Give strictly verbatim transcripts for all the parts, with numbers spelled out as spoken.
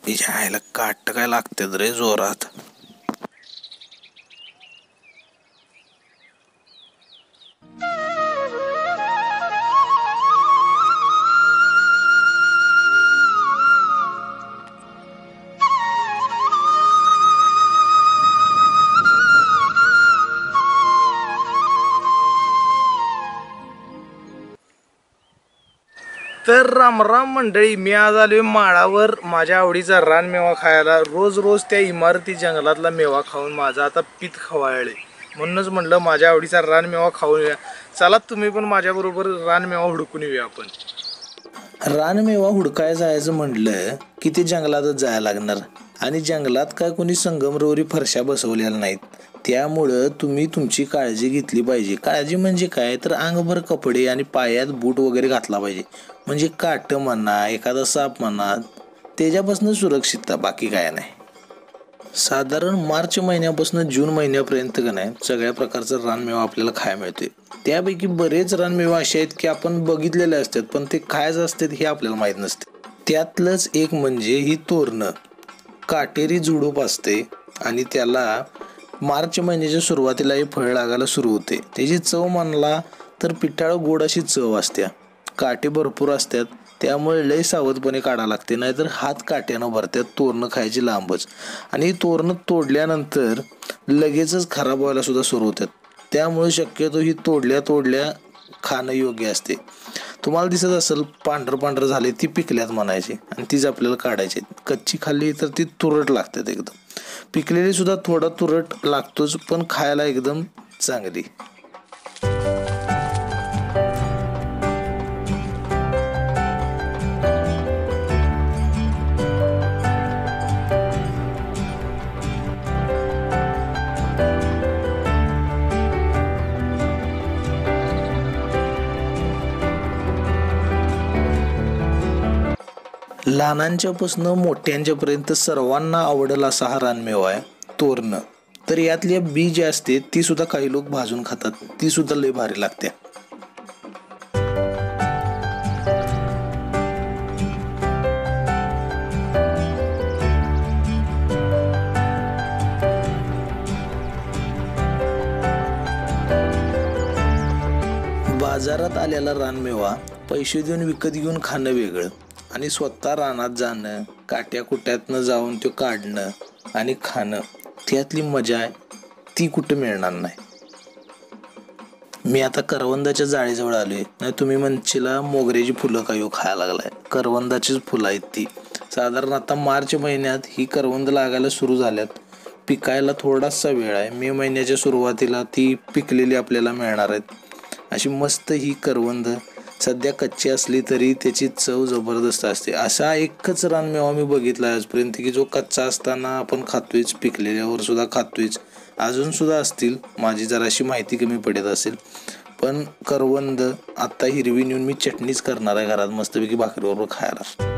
तिच्या आईला काट काय लागते रे जोरात. तर रामराम मंडळी, मी आज आलोय माळावर माझ्या आवडीचा रानमेवा खायला. रोज रोज त्या इमारती जंगलातला मेवा खाऊन माझा आता पित्त खवाळले, म्हणूनच म्हणलं माझ्या आवडीचा रानमेवा खाऊन येऊया. चला तुम्ही पण माझ्याबरोबर रानमेवा हुडकून येऊया आपण. रानमेवा हुडकाय जायचं म्हटलं की ते जंगलातच जायला लागणार, आणि जंगलात काय कोणी संगमरवरी फरशा बसवलेल्या नाहीत. त्यामुळं तुम्ही तुमची काळजी घेतली पाहिजे. काळजी म्हणजे काय तर अंगभर कपडे आणि पायात बूट वगैरे घातला पाहिजे, म्हणजे काट म्हणा एखादा साप म्हणा त्याच्यापासून सुरक्षितता, बाकी काय नाही. साधारण मार्च महिन्यापासून जून महिन्यापर्यंत का नाही सगळ्या प्रकारचा रानमेवा आपल्याला खायला मिळते. त्यापैकी बरेच रानमेवा असे आहेत की आपण बघितलेले असतात, पण ते खायचं असतात हे आपल्याला माहीत नसते. त्यातलंच एक म्हणजे ही तोरणं. काटेरी झुडूप असते आणि त्याला मार्च महिन्याच्या सुरुवातीला हे फळ लागायला सुरू होते. त्याची चव म्हणला तर पिठाळ गोड अशी चव असते. काटे भरपूर असतात, त्यामुळे लय सावधपणे काढावं लागते, नाहीतर हात काट्यानं भरतात. तोरणं खायची लांबच, आणि ही तोरणं तोडल्यानंतर लगेचच खराब व्हायला सुद्धा सुरू होतात. त्यामुळे शक्यतो ही तोडल्या तोडल्या खाणं योग्य असते. तुम्हाला दिसत असेल पांढरं पांढरं झाले, ती पिकल्यात म्हणायची आणि तीच आपल्याला काढायची. कच्ची खाल्ली तर ती तुरट लागतात एकदम, पिकलेली सुद्धा थोडा तुरट लागतोच, पण खायला एकदम चांगली. लहानांच्यापासून मोठ्यांच्यापर्यंत सर्वांना आवडेल असा हा रानमेवा आहे तोरणं. तर यातली बी जी असते ती सुद्धा काही लोक भाजून खातात, ती सुद्धा लय भारी लागते. बाजारात आलेला रानमेवा पैसे देऊन विकत घेऊन खाणं वेगळं, आणि स्वतः रानात जाणं, काट्या कुट्यातनं जाऊन तो काढणं आणि खाणं, त्यातली मजा आहे ती कुठं मिळणार नाही. मी आता करवंदाच्या जाळीजवळ आलोय. नाही तुम्ही म्हणशीला मोगऱ्याची फुलं काय खायला लागलाय, करवंदाचीच फुलं आहेत ती. साधारण आता मार्च महिन्यात ही करवंद लागायला सुरू झाल्यात. पिकायला थोडासा वेळ आहे. मे महिन्याच्या सुरुवातीला ती पिकलेली आपल्याला मिळणार आहेत. अशी मस्त ही करवंद सध्या कच्ची असली तरी त्याची चव जबरदस्त असते. असा एकच रानमेवा मी बघितला आजपर्यंत की जो कच्चा असताना आपण खातोयच, पिकलेल्यावर सुद्धा खातोयच. अजून सुद्धा असतील, माझी जराशी माहिती कमी पडत असेल, पण करवंद आत्ता हिरवी नेऊन मी चटणीच करणार आहे घरात मस्तपैकी भाकरीबरोबर खायला.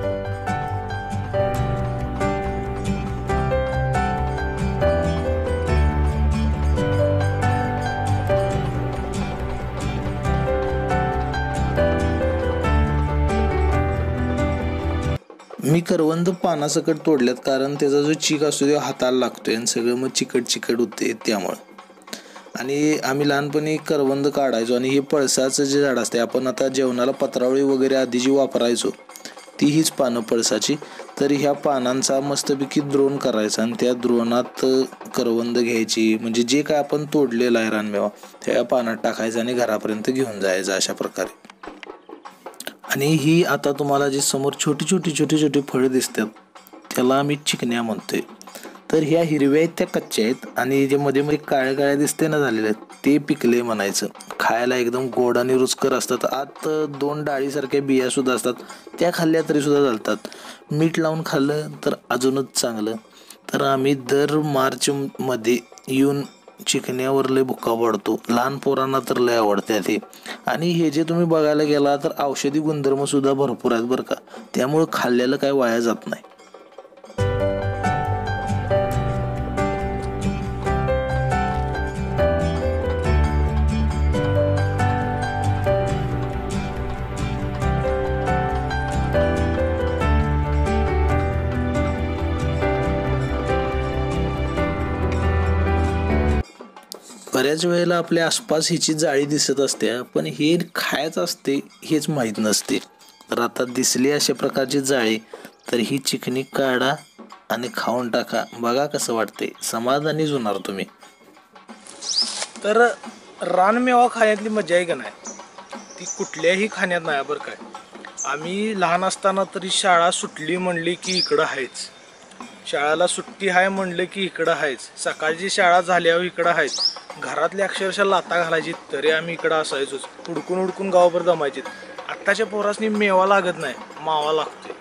मी करवंद पानासकट तोडल्यात, कारण त्याचा जो चीक असतो तो हाताला लागतोय आणि सगळं मग चिकट चिकट होते त्यामुळं. आणि आम्ही लहानपणी करवंद काढायचो, आणि हे पळसाचं जे झाड असते आपण आता जेवणाला पत्रावळी वगैरे आधी जी वापरायचो ती हीच पानं पळसाची. तर ह्या पानांचा मस्तपैकी द्रोण करायचा आणि त्या द्रोणात करवंद घ्यायची, म्हणजे जे काय आपण तोडलेलं आहे रानमेवा त्या पानात टाकायचं आणि घरापर्यंत घेऊन जायचं अशा प्रकारे. आणि ही आता तुम्हाला जी समोर छोटी छोटी छोटी छोटी फळं दिसतात त्याला आम्ही चिकण्या म्हणतोय. तर ह्या हिरव्या आहेत त्या कच्च्या आहेत, आणि जे मध्ये मध्ये काळ्या काळ्या दिसते ना झालेले ते पिकले म्हणायचं. खायला एकदम गोड आणि रुचकर असतात. आत दोन डाळीसारख्या बिया सुद्धा असतात, त्या खाल्ल्या तरी सुद्धा चालतात. मीठ लावून खाल्लं तर अजूनच चांगलं. तर आम्ही दर मार्च मध्ये येऊन चिकण्यावर लय भुक्का पडतो. लहान पोरांना तर लय आवडते ते. आणि हे जे तुम्ही बघायला गेला तर औषधी गुणधर्म सुद्धा भरपूर आहेत बरं का, त्यामुळे खाल्लेलं काय वाया जात नाही. बऱ्याच वेळेला आपल्या आसपास हिची जाळी दिसत असते, पण हे खायचं असते हेच माहीत नसते. तर आता दिसली अशा प्रकारची जाळी, तर ही चिकनी काढा आणि खाऊन टाका. बघा कसं वाटते, समाधानीच होणार तुम्ही. तर रानमेवा खाण्यातली मजा आहे का नाही, ती कुठल्याही खाण्यात नाही बरं काय. आम्ही लहान असताना तरी शाळा सुटली म्हणली की इकडं आहेच, शाळेला सुट्टी आहे म्हणलं की इकडं आहेच, सकाळची शाळा झाल्यावर इकडं आहेच. घरातली अक्षरशः लाता घालायची तरी आम्ही इकडं असायचोच, हुडकून हुडकून गावभर दमायचे. आत्ताच्या पोरासनी मेवा लागत नाही, मावा लागते.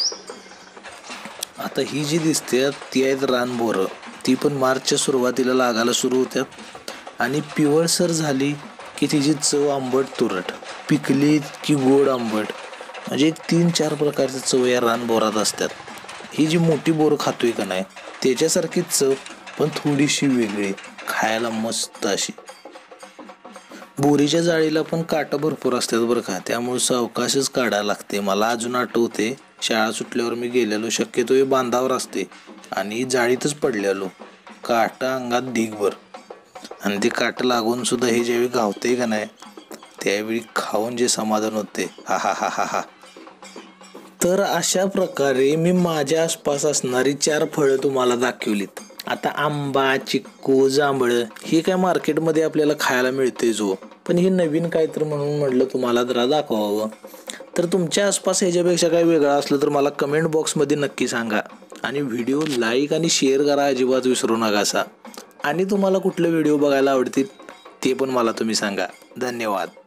आता ही जी दिसते ती आहेत रानबोरं. ती पण मार्चच्या सुरुवातीला लागायला सुरू होत्यात आणि पिवळसर झाली की तिची चव आंबट तुरट, पिकली की गोड आंबट, म्हणजे एक तीन चार प्रकारच्या चव या रानबोरात असतात. ही जी मोठी बोरं खातोय का नाही त्याच्यासारखीच चव, पण थोडीशी वेगळी, खायला मस्त अशी. बोरीच्या जाळीला पण काटा भरपूर असतात बरं का, त्यामुळे सावकाशच काढायला लागते. मला अजून आठवते शाळा सुटल्यावर मी गेलेलो, शक्यतो हे बांधावर असते आणि जाळीतच पडलेलो, काटा अंगात ढीगभर, आणि ते काटा लागून सुद्धा हे ज्यावेळी गावते का नाही त्यावेळी खाऊन जे समाधान होते, हा हा हा हा हा. तर अशा प्रकारे मी माझ्या आसपास असणारी चार फळं तुम्हाला दाखवलीत. आता आंबा, चिक्कू, जांभळं हे काय मार्केटमध्ये आपल्याला खायला मिळते जो, पण हे नवीन काय तर म्हणून म्हटलं तुम्हाला जरा दाखवावं. तर तुमच्या आसपास ह्याच्यापेक्षा काही वेगळं असलं तर मला कमेंट बॉक्समध्ये नक्की सांगा, आणि व्हिडिओ लाईक आणि शेअर करा अजिबात विसरू नका. आणि तुम्हाला कुठले व्हिडिओ बघायला आवडतील ते पण मला तुम्ही सांगा. धन्यवाद.